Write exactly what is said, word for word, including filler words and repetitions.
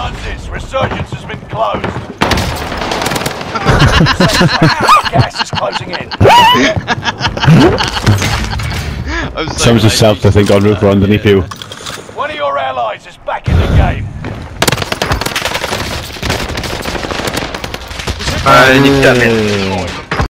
chances. Resurgence has been closed. Gas is closing in. So Someone's just self, I think, on roof or underneath you. One of your allies is back in the game. Uh, you got me.